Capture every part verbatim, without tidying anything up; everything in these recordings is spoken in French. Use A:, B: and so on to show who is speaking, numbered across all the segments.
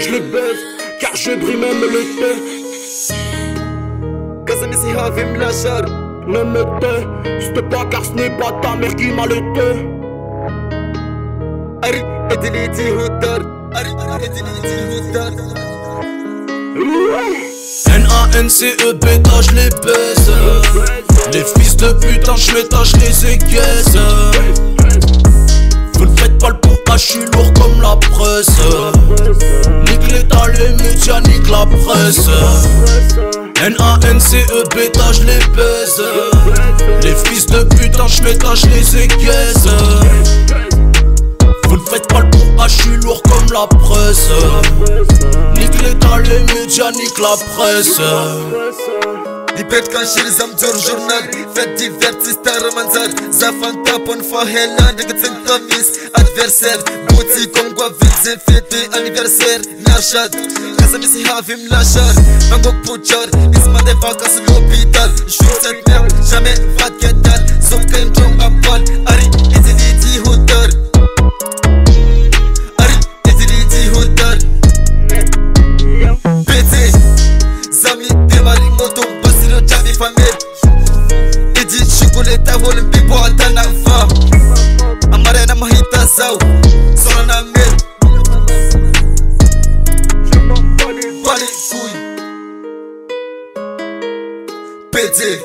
A: je les baise, car je brille même l'été.
B: Kazamisi havim lachar.
A: Ne me tais, s'te pas car ce n'est pas ta mère qui m'a l'été.
B: Ari ediliti hudar. Ari ediliti hudar.
C: N A N C E bêta, je les baise. Les fils de putain, je m'étage, je les égaise. Vous ne faites pas le pourquoi, je suis lourd comme la presse. Nique l'état, les médias, nique la presse. N A N C E bêta, je les baise. Les fils de putain, je m'étage, je les égaise. Vous ne faites pas le pourquoi, je suis lourd comme la presse. Nique l'état, les médias, nique la presse.
B: Dipet kan shir zamjor journal. Fête divertista romanzar. Zafan tapon fa hela nigtin kamis. Adversaire Bouti comme quoi vite fêté anniversaire. Narshad Kazamisi havim lachar. Mangok puchar Isma des vacances l'hôpital. J'suis cette merde, jamais va de quétal. Sauf qu'un jong à poil. Ari ediliti hudar. Ari ediliti hudar. Pété Zami démarri moto. Javi famille Edi chocolate volum bibo atana fa Amare na mahita zao Sora na mer Bali couille P D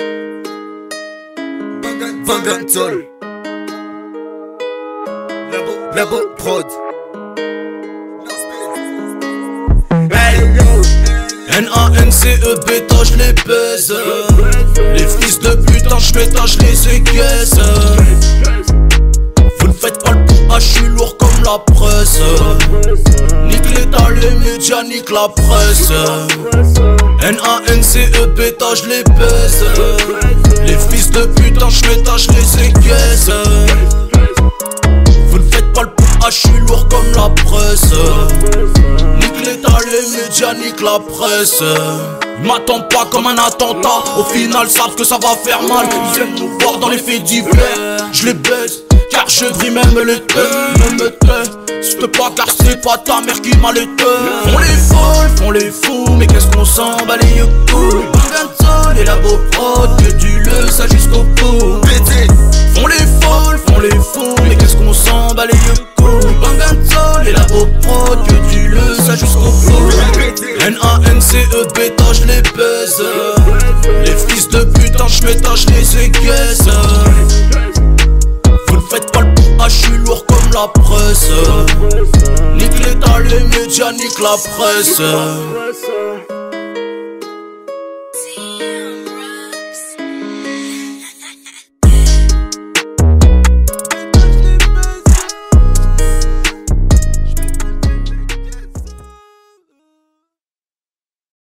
B: Vangantol Labo Labo Prod
C: N A N C E bêta, je les baise. Les fils de putain, je m'étage, je les égaise. Vous ne faites pas le pourquoi, je suis lourd comme la presse. Nique l'état, les médias, nique la presse. N A N C E bêta, je les baise. Les fils de putain, je m'étage, je les égaise. Vous ne faites pas le pourquoi, je suis lourd comme la presse. Nique l'état, les médias, nique la presse. Ils m'attendent pas comme un attentat. Au final savent que ça va faire mal. Ils aiment nous voir dans les faits divers. Je les baise, car je brille même l'été. Ne me tais, s'te pas car c'est pas ta mère qui m'a l'été. Font les folles, font les fous, mais qu'est-ce qu'on s'en bat les couilles. Bangantol et Labo Prod, que du le ça jusqu'au bout.
B: Pété
C: Font les folles, font les fous, mais qu'est-ce qu'on s'en bat les couilles. Bangantol et Labo Prod, que du le ça jusqu'au bout. N A N C E bêta, je les baise. Les fils de putain, je m'étage, je les égaise. Vous ne faites pas le pourquoi, je suis lourd comme la presse. Nique l'état, les médias, nique la presse.